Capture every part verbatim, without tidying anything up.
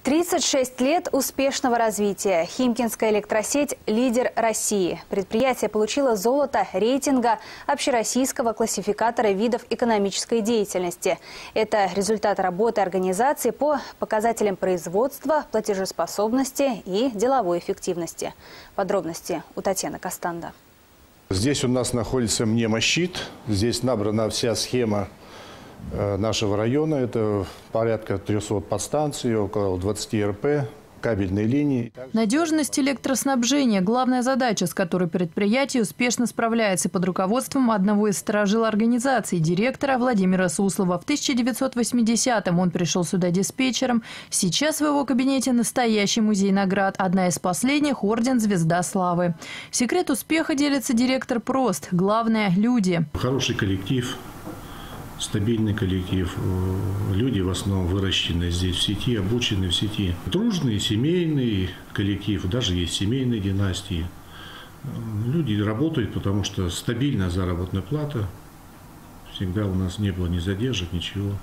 тридцать шесть лет успешного развития. Химкинская электросеть – лидер России. Предприятие получило золото рейтинга общероссийского классификатора видов экономической деятельности. Это результат работы организации по показателям производства, платежеспособности и деловой эффективности. Подробности у Татьяны Костанда. Здесь у нас находится мнемощит. Здесь набрана вся схема нашего района. Это порядка трёхсот подстанций, около двадцати эр пэ, кабельной линии. Надежность электроснабжения – главная задача, с которой предприятие успешно справляется под руководством одного из сторожил организации, директора Владимира Суслова. В тысяча девятьсот восьмидесятом он пришел сюда диспетчером. Сейчас в его кабинете настоящий музей наград. Одна из последних – орден «Звезда славы». Секрет успеха, делится директор, прост. Главное – люди. Хороший коллектив. Стабильный коллектив. Люди в основном выращены здесь в сети, обучены в сети. Дружный, семейный коллектив, даже есть семейные династии. Люди работают, потому что стабильная заработная плата. Всегда у нас не было ни задержек, ничего.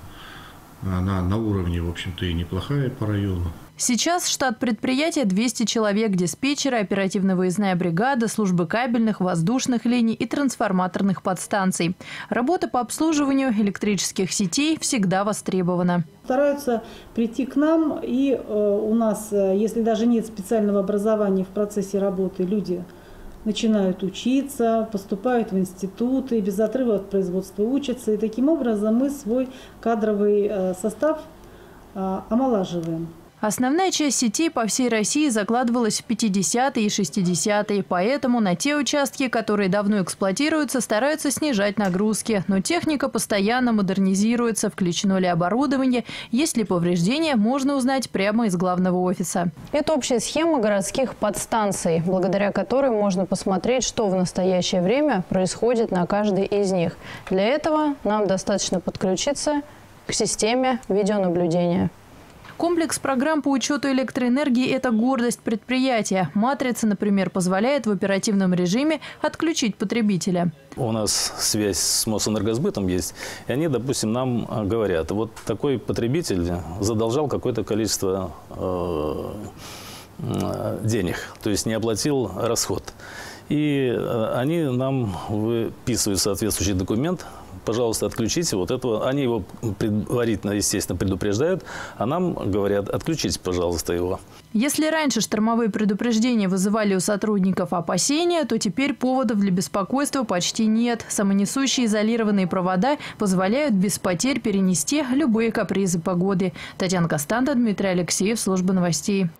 Она на уровне, в общем-то, и неплохая по району. Сейчас штат предприятия двести человек, диспетчеры, оперативно-выездная бригада, службы кабельных, воздушных линий и трансформаторных подстанций. Работа по обслуживанию электрических сетей всегда востребована. Стараются прийти к нам, и э, у нас, если даже нет специального образования в процессе работы, люди начинают учиться, поступают в институты, без отрыва от производства учатся. И таким образом мы свой кадровый э, состав э, омолаживаем. Основная часть сетей по всей России закладывалась в пятидесятые и шестидесятые, поэтому на те участки, которые давно эксплуатируются, стараются снижать нагрузки. Но техника постоянно модернизируется, включено ли оборудование, есть ли повреждения, можно узнать прямо из главного офиса. Это общая схема городских подстанций, благодаря которой можно посмотреть, что в настоящее время происходит на каждой из них. Для этого нам достаточно подключиться к системе видеонаблюдения. Комплекс программ по учету электроэнергии – это гордость предприятия. Матрица, например, позволяет в оперативном режиме отключить потребителя. У нас связь с Мосэнергосбытом есть, и они, допустим, нам говорят, вот такой потребитель задолжал какое-то количество э, денег, то есть не оплатил расход. И они нам выписывают соответствующий документ. Пожалуйста, отключите вот этого. Они его предварительно, естественно, предупреждают, а нам говорят, отключите, пожалуйста, его. Если раньше штормовые предупреждения вызывали у сотрудников опасения, то теперь поводов для беспокойства почти нет. Самонесущие изолированные провода позволяют без потерь перенести любые капризы погоды. Татьяна Костанда, Дмитрий Алексеев, служба новостей.